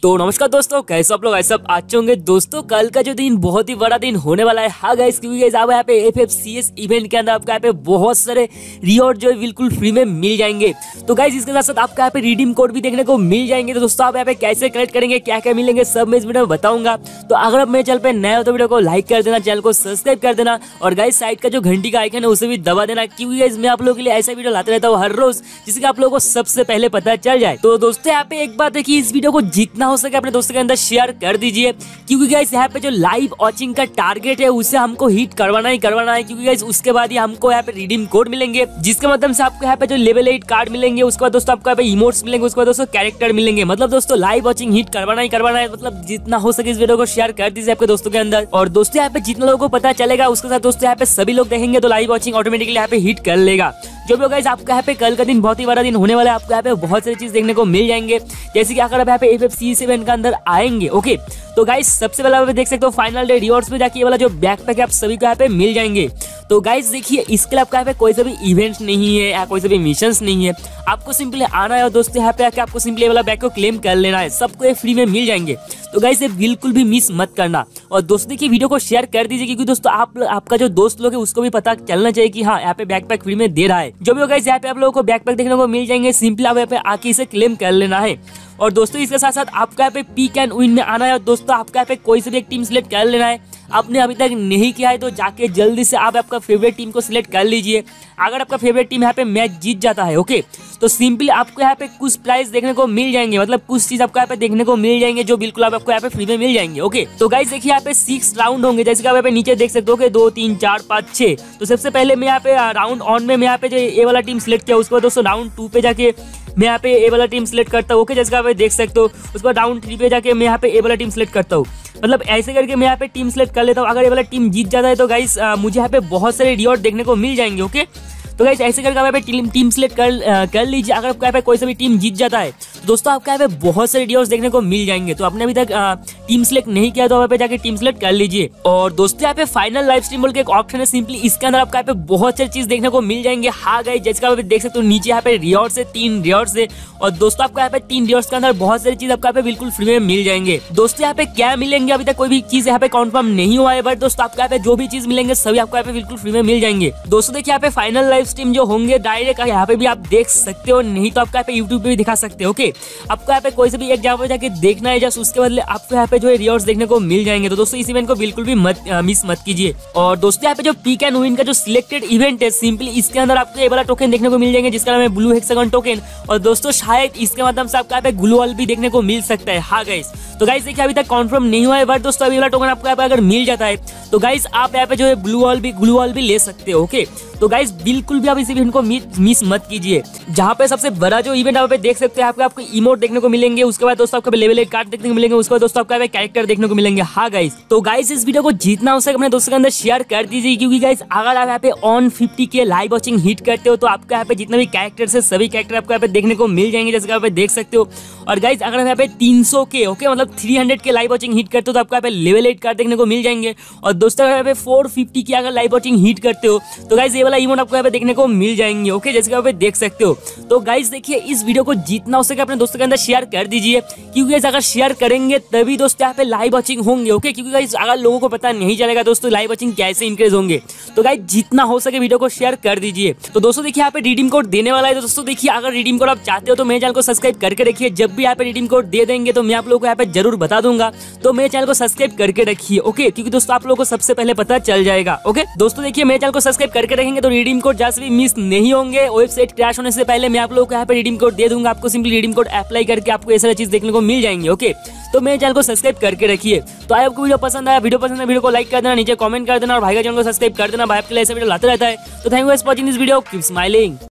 तो नमस्कार दोस्तों, कैसे आप लोग ऐसे अच्छे होंगे। दोस्तों कल का जो दिन बहुत ही बड़ा दिन होने वाला है। हाँ गाइस, क्योंकि गाइस आप यहाँ पे FFCS इवेंट के अंदर आपको यहाँ पे बहुत सारे रिवॉर्ड जो है बिल्कुल फ्री में मिल जाएंगे। तो गाइस इसके साथ साथ आपको यहाँ पे रिडीम कोड भी देखने को मिल जाएंगे। तो दोस्तों आप यहाँ पे कैसे कलेक्ट करेंगे, क्या क्या मिलेंगे, सब मैं इस वीडियो में बताऊंगा। तो अगर आप मेरे चैनल पे नए हो तो वीडियो को लाइक कर देना, चैनल को सब्सक्राइब कर देना और गाइस साइड का जो घंटी का आइकन है उसे भी दबा देना, क्योंकि गाइस मैं आप लोगों के लिए ऐसा वीडियो लाते रहता हूँ हर रोज, जिससे आप लोगों को सबसे पहले पता चल जाए। तो दोस्तों यहाँ पे एक बात है कि इस वीडियो को जितना हो सके अपने दोस्तों के अंदर शेयर कर दीजिए, क्योंकि गाइस यहाँ पे जो लाइव वॉचिंग का टारगेट है उसे हमको हिट करवाना ही करवाना है। क्योंकि गाइस उसके बाद ही हमको यहाँ पे रिडीम कोड मिलेंगे, जिसके माध्यम से आपको यहाँ पे जो लेवल 8 कार्ड मिलेंगे, उसके बाद दोस्तों आपको यहाँ पे इमोट्स मिलेंगे, उसके बाद दोस्तों कैरेक्टर मिलेंगे। मतलब दोस्तों लाइव वॉचिंग हिट करवाना ही करवाना है। मतलब जितना हो सके इस वीडियो को शेयर कर दीजिए आपके दोस्तों के अंदर। और दोस्तों यहाँ पे जितने लोगों को पता चलेगा उसके साथ दोस्तों यहाँ पे सभी लोग देखेंगे तो लाइव वॉचिंग ऑटोमेटिकली यहाँ पे हिट कर लेगा। जो भी गाइस आपका यहाँ पे कल का दिन बहुत ही बड़ा दिन होने वाला है। आपको यहाँ पे बहुत सारी चीज देखने को मिल जाएंगे, जैसे कि अगर आप यहाँ पे FFCS इवेंट के अंदर आएंगे। ओके तो गाइस सबसे पहले आप देख सकते हो फाइनल डे रिवॉर्ड्स पे जाके ये वाला जो बैकपैक है आप सभी को यहाँ पे मिल जाएंगे। तो गाइस देखिए इसके लिए आपका यहाँ पे कोई सा भी इवेंट नहीं है या कोई सा भी मिशंस नहीं है, आपको सिंपली आना है और दोस्तों यहाँ पे आके आपको सिंपली वाला बैग को क्लेम कर लेना है। सबको ये फ्री में मिल जाएंगे। तो गाइस ये बिल्कुल भी मिस मत करना। और दोस्तों देखिए वीडियो को शेयर कर दीजिए, क्योंकि दोस्तों आपका जो दोस्त लोग है उसको भी पता चलना चाहिए कि हाँ यहाँ पे बैकपैक फ्री में दे रहा है। जो भी गाइस यहाँ पे आप लोगों को बैकपैक देखने को मिल जाएंगे, सिंपली आप यहाँ पे आके इसे क्लेम कर लेना है। और दोस्तों इसके साथ साथ आपको यहाँ पे पीक एंड विन में आना है और दोस्तों आपको यहाँ पे कोई से भी एक टीम सिलेक्ट कर लेना है। आपने अभी तक नहीं किया है तो जाके जल्दी से आप आपका फेवरेट टीम को सिलेक्ट कर लीजिए। अगर आपका फेवरेट टीम यहाँ पे मैच जीत जाता है ओके, तो सिंपली आपको यहाँ पे कुछ प्राइस देखने को मिल जाएंगे। मतलब कुछ चीज आपको यहाँ पे देखने को मिल जाएंगे जो बिल्कुल आपको यहाँ पे फ्री में मिल जाएंगे। ओके तो गाइस देखिए यहाँ पे 6 राउंड होंगे, जैसे कि आप यहाँ पे नीचे देख सकते हो कि 2 3 4 5 6। तो सबसे पहले मैं यहाँ पे राउंड ऑन में मैं यहाँ पे जो ये वाला टीम सिलेक्ट किया, उसके बाद दोस्तों राउंड 2 पे जाके मैं यहाँ पे ए वाला टीम सिलेक्ट करता हूँ। ओके जैसे आप देख सकते हो, उसके बाद राउंड 3 पे जाके मैं यहाँ पे ए वाला टीम सिलेक्ट करता हूँ। मतलब ऐसे करके मैं यहाँ पे टीम सिलेक्ट कर लेता हूँ। अगर ये वाला टीम जीत जाता है तो गाइस मुझे यहाँ पे बहुत सारे रिवॉर्ड देखने को मिल जाएंगे। ओके तो गाइस ऐसे करके आप यहाँ पे टीम सिलेक्ट कर लीजिए। अगर आपको यहाँ पे कोई सा भी टीम जीत जाता है तो दोस्तों आपको यहाँ पे बहुत सारे रिवॉर्ड्स देखने को मिल जाएंगे। तो आपने अभी तक टीम सिलेक्ट नहीं किया तो यहाँ पे जाके टीम सिलेक्ट कर लीजिए। और दोस्तों यहाँ पे फाइनल लाइव स्ट्रीम बोल के एक ऑप्शन है, सिंपली इसके अंदर आपको यहाँ पे बहुत सारी चीज देखने को मिल जाएंगे। हाँ गाइस जैसे आप देख सकते हो नीचे यहाँ पे रिवॉर्ड्स है, 3 रिवॉर्ड्स है। और दोस्तों आपको यहाँ पे 3 रिवॉर्ड्स के अंदर बहुत सारी चीज आपको यहाँ पे बिल्कुल फ्री में मिल जाएंगे। दोस्तों यहाँ पे क्या मिलेंगे अभी तक कोई भी चीज यहाँ पे कंफर्म नहीं हुआ है, बट दोस्तों आपको यहाँ पे जो भी चीज मिलेंगे सभी आपको यहाँ पे बिल्कुल फ्री में मिल जाएंगे। दोस्तों देखिए यहाँ पे फाइनल लाइव स्ट्रीम जो होंगे डायरेक्ट यहाँ पे भी आप देख सकते हो, नहीं तो आपको यहाँ पे यूट्यूब पे भी दिखा सकते हो। ओके आपको यहाँ पे कोई से भी एक जगह पे जाके देखना है, जस्ट उसके बदले आपको यहाँ पे जो है रिवॉर्ड्स देखने को मिल जाएंगे। तो दोस्तों इस इवेंट को बिल्कुल भी मिस मत कीजिए। और दोस्तों यहाँ पे जो पीक एंड विन का जो सिलेक्टेड इवेंट है, सिंपली इसके अंदर आपको ये वाला टोकन देखने को मिल जाएंगे जिसका नाम है ब्लू हेक्सागन टोकन। और दोस्तों शायद इसके माध्यम से आपको यहाँ पे ग्लू वॉल भी देखने को मिल सकता है। हाँ गाइस तो गाइस देखिए अभी तक कंफर्म नहीं हुआ है, बट दोस्तों अभी वाला टोकन आपको यहाँ पे अगर मिल जाता है तो गाइस आप यहाँ पे जो है ग्लू वॉल भी ले सकते हो। ओके तो गाइस बिल्कुल भी आप इस इवेंट को मिस मत कीजिए। जहाँ पे सबसे बड़ा जो इवेंट आप पे देख सकते हैं, आपको इमोट देखने को मिलेंगे, उसके बाद दोस्तों आपको लेवल 8 कार्ड देखने को मिलेंगे, उसके बाद दोस्तों आपको कैरेक्टर देखने को मिलेंगे। हाँ गाइस तो गाइस इस वीडियो को जितना हो सके अपने दोस्तों के अंदर शेयर कर दीजिए, क्योंकि गाइस अगर आप यहाँ पे ऑन 50 के लाइव वॉचिंग हिट करते हो तो आपको यहाँ पे जितने भी कैरेक्टर्स है सभी कैरेक्टर आपको यहाँ पे देखने को मिल जाएंगे, जैसे आप देख सकते हो। और गाइस अगर आप यहाँ पे 300 के ओके मतलब 300 के लाइव वॉचिंग हिट करते हो तो आपको यहाँ पे लेवल 8 कार्ड देखने को मिल जाएंगे। और दोस्तों अगर यहाँ पे 450 की अगर लाइव वॉचिंग हिट करते हो तो गाइस ये वाला इमोट आपको यहाँ पे देखने को मिल जाएंगे। ओके जैसे कि आप देख सकते हो। तो गाइस देखिए इस वीडियो को जितना हो सके अपने दोस्तों के अंदर शेयर कर दीजिए, क्योंकि गाइस अगर शेयर करेंगे तभी दोस्तों यहाँ पे लाइव वॉचिंग होंगे। ओके क्योंकि गाइस अगर लोगों को पता नहीं चलेगा दोस्तों लाइव वॉचिंग कैसे इंक्रीज होंगे। तो गाइस जितना हो सके वीडियो को शेयर कर दीजिए। तो दोस्तों देखिए यहाँ पे रिडीम कोड देने वाला है। तो दोस्तों देखिए अगर रिडीम कोड आप चाहते हो तो मेरे चैनल को सब्सक्राइब करके रखिए। जब भी यहाँ पे रिडीम कोड दे देंगे तो मैं आप लोगों को यहाँ पे जरूर बता दूंगा, तो मेरे चैनल को सब्सक्राइब करके रखिए। ओके क्योंकि दोस्तों आप लोगों को सबसे पहले पता चल जाएगा। ओके दोस्तों देखिए मेरे चैनल को सब्सक्राइब करके रखेंगे तो रिडीम कोड जैसे भी मिस नहीं होंगे। वेबसाइट क्रैश होने से पहले मैं आप लोगों को यहाँ पे रिडीम कोड दे दूंगा। आपको सिंपली रिडीम कोड अप्लाई करके आपको ये सारी चीज देखने को मिल जाएंगे। ओके तो मेरे चैनल को सब्सक्राइब करके रखिए। तो आपको वीडियो पसंद आया, वीडियो को लाइक कर देना, नीचे कमेंट कर देना और भाई का चैनल को सब्सक्राइब कर देना। भाई आपके लिए ऐसा वीडियो लाते रहता है। तो thank you for watching this video, keep smiling.